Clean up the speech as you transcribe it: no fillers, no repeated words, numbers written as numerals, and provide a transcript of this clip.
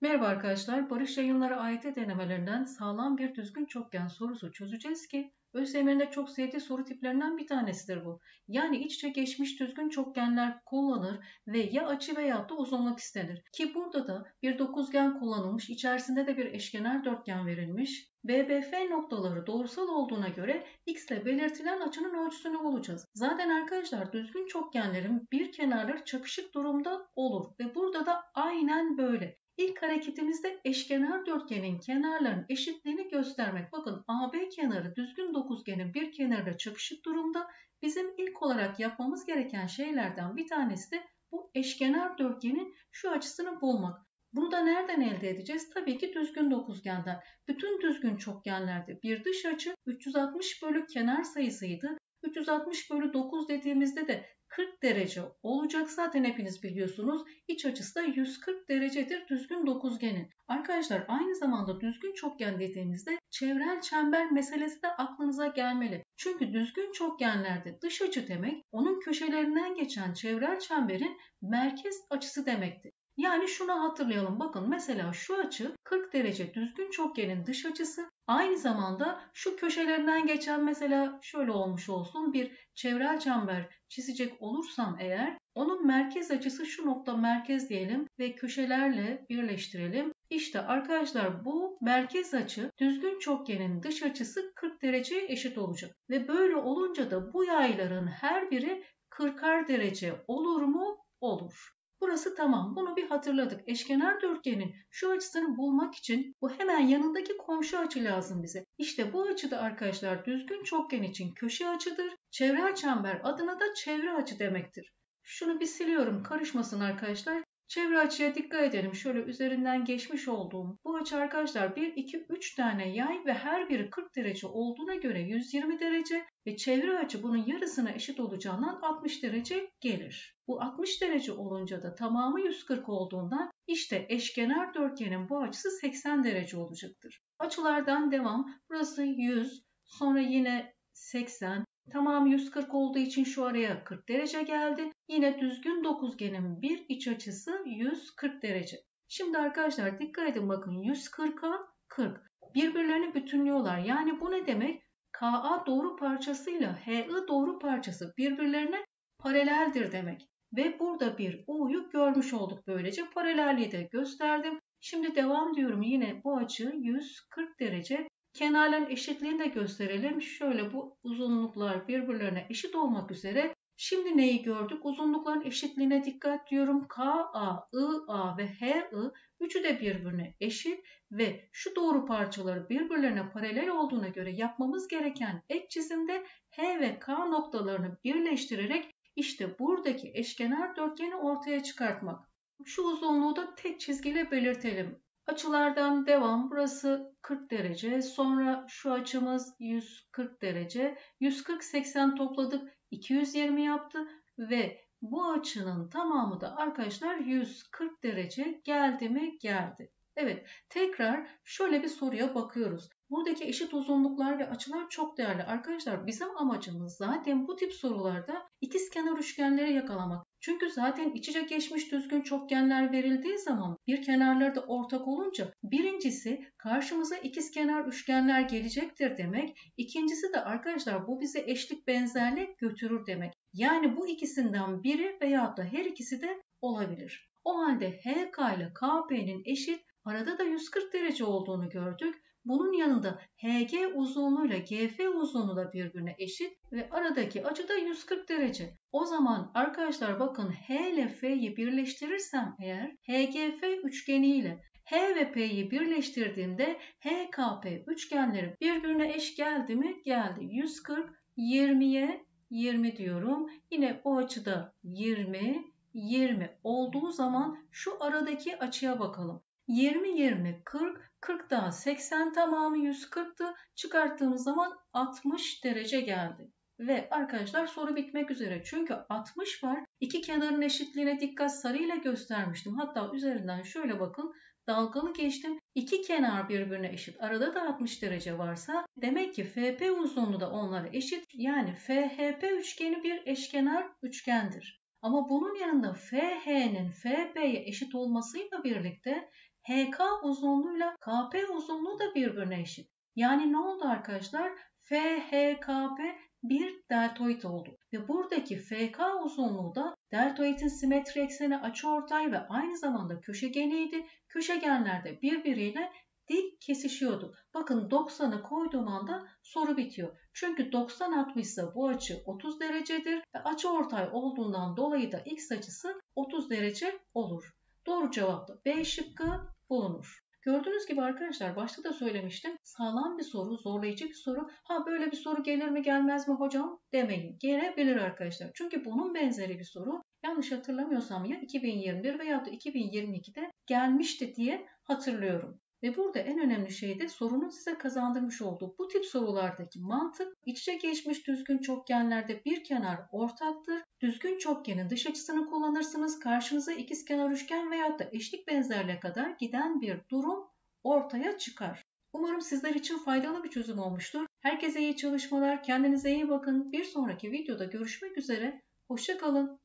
Merhaba arkadaşlar, Barış Yayınları AYT denemelerinden sağlam bir düzgün çokgen sorusu çözeceğiz ki ÖSYM'nin de çok sevdiği soru tiplerinden bir tanesidir bu. Yani iç içe geçmiş düzgün çokgenler kullanır ve ya açı veya da uzunluk istenir. Ki burada da bir dokuzgen kullanılmış, içerisinde de bir eşkenar dörtgen verilmiş. BBF noktaları doğrusal olduğuna göre X ile belirtilen açının ölçüsünü bulacağız. Zaten arkadaşlar düzgün çokgenlerin bir kenarları çakışık durumda olur ve burada da aynen böyle. İlk hareketimizde eşkenar dörtgenin kenarlarının eşitliğini göstermek. Bakın AB kenarı düzgün dokuzgenin bir kenarıyla çakışık durumda. Bizim ilk olarak yapmamız gereken şeylerden bir tanesi de bu eşkenar dörtgenin şu açısını bulmak. Bunu da nereden elde edeceğiz? Tabii ki düzgün dokuzgenden. Bütün düzgün çokgenlerde bir dış açı 360 bölü kenar sayısıydı. 360 bölü 9 dediğimizde de 40 derece olacak. Zaten hepiniz biliyorsunuz. İç açısı da 140 derecedir düzgün dokuzgenin. Arkadaşlar aynı zamanda düzgün çokgen dediğimizde çevrel çember meselesi de aklınıza gelmeli. Çünkü düzgün çokgenlerde dış açı demek onun köşelerinden geçen çevrel çemberin merkez açısı demektir. Yani şunu hatırlayalım. Bakın mesela şu açı 40 derece düzgün çokgenin dış açısı. Aynı zamanda şu köşelerinden geçen mesela şöyle olmuş olsun bir çevrel çember çizecek olursam eğer onun merkez açısı şu nokta merkez diyelim ve köşelerle birleştirelim. İşte arkadaşlar bu merkez açı düzgün çokgenin dış açısı 40 dereceye eşit olacak. Ve böyle olunca da bu yayların her biri 40'ar derece olur mu? Olur. Burası tamam. Bunu bir hatırladık. Eşkenar dörtgenin şu açısını bulmak için bu hemen yanındaki komşu açı lazım bize. İşte bu açı da arkadaşlar düzgün çokgen için köşe açıdır. Çevrel çember adına da çevre açı demektir. Şunu bir siliyorum karışmasın arkadaşlar. Çevre açıya dikkat edelim. Şöyle üzerinden geçmiş olduğum bu açı arkadaşlar 1, 2, 3 tane yay ve her biri 40 derece olduğuna göre 120 derece ve çevre açı bunun yarısına eşit olacağından 60 derece gelir. Bu 60 derece olunca da tamamı 140 olduğundan işte eşkenar dörtgenin bu açısı 80 derece olacaktır. Açılardan devam. Burası 100, sonra yine 80. Tamamı 140 olduğu için şu araya 40 derece geldi. Yine düzgün dokuzgenin bir iç açısı 140 derece. Şimdi arkadaşlar dikkat edin bakın 140'a 40. Birbirlerini bütünlüyorlar. Yani bu ne demek? KA doğru parçasıyla HI doğru parçası birbirlerine paraleldir demek. Ve burada bir U'yu görmüş olduk böylece. Paralelliği de gösterdim. Şimdi devam diyorum. Yine bu açı 140 derece. Kenarların eşitliğini de gösterelim. Şöyle bu uzunluklar birbirlerine eşit olmak üzere. Şimdi neyi gördük? Uzunlukların eşitliğine dikkat diyorum. KA, IA ve HI üçü de birbirine eşit ve şu doğru parçaları birbirlerine paralel olduğuna göre yapmamız gereken ek çizimde H ve K noktalarını birleştirerek işte buradaki eşkenar dörtgeni ortaya çıkartmak. Şu uzunluğu da tek çizgiyle belirtelim. Açılardan devam. Burası 40 derece. Sonra şu açımız 140 derece. 140-80 topladık. 220 yaptı ve bu açının tamamı da arkadaşlar 140 derece geldi mi? Geldi. Evet, tekrar şöyle bir soruya bakıyoruz. Buradaki eşit uzunluklar ve açılar çok değerli. Arkadaşlar bizim amacımız zaten bu tip sorularda ikizkenar üçgenleri yakalamak. Çünkü zaten iç içe geçmiş düzgün çokgenler verildiği zaman bir kenarları da ortak olunca birincisi karşımıza ikizkenar üçgenler gelecektir demek. İkincisi de arkadaşlar bu bize eşlik benzerlik götürür demek. Yani bu ikisinden biri veyahut da her ikisi de olabilir. O halde HK ile KP'nin eşit arada da 140 derece olduğunu gördük. Bunun yanında HG uzunluğuyla GF uzunluğu da birbirine eşit ve aradaki açı da 140 derece. O zaman arkadaşlar bakın H ile F'yi birleştirirsem eğer HGF üçgeni ile H ve P'yi birleştirdiğimde HKP üçgenleri birbirine eş geldi mi? Geldi. 140, 20'ye 20 diyorum. Yine o açıda 20, 20 olduğu zaman şu aradaki açıya bakalım. 20, 20, 40, 40 daha 80 tamamı 140'tı. Çıkarttığımız zaman 60 derece geldi. Ve arkadaşlar soru bitmek üzere. Çünkü 60 var. İki kenarın eşitliğine dikkat sarıyla göstermiştim. Hatta üzerinden şöyle bakın. Dalgalı geçtim. İki kenar birbirine eşit. Arada da 60 derece varsa demek ki FP uzunluğu da onlara eşit. Yani FHP üçgeni bir eşkenar üçgendir. Ama bunun yanında FH'nin FP'ye eşit olmasıyla birlikte HK uzunluğuyla KP uzunluğu da birbirine eşit. Yani ne oldu arkadaşlar? FHKP bir deltoid oldu. Ve buradaki FK uzunluğu da deltoidin simetri ekseni açıortay ve aynı zamanda köşegeniydi. Köşegenler de birbiriyle dik kesişiyordu. Bakın 90'ı koyduğum anda soru bitiyor. Çünkü 90 60 ise bu açı 30 derecedir ve açıortay olduğundan dolayı da x açısı 30 derece olur. Doğru cevap da B şıkkı bulunur. Gördüğünüz gibi arkadaşlar başta da söylemiştim. Sağlam bir soru, zorlayıcı bir soru. Ha böyle bir soru gelir mi gelmez mi hocam demeyin. Gelebilir arkadaşlar. Çünkü bunun benzeri bir soru yanlış hatırlamıyorsam ya 2021 veya da 2022'de gelmişti diye hatırlıyorum. Ve burada en önemli şey de sorunun size kazandırmış olduğu bu tip sorulardaki mantık iç içe geçmiş düzgün çokgenlerde bir kenar ortaktır. Düzgün çokgenin dış açısını kullanırsınız. Karşınıza ikizkenar üçgen veya da eşlik benzerliğe kadar giden bir durum ortaya çıkar. Umarım sizler için faydalı bir çözüm olmuştur. Herkese iyi çalışmalar, kendinize iyi bakın. Bir sonraki videoda görüşmek üzere. Hoşça kalın.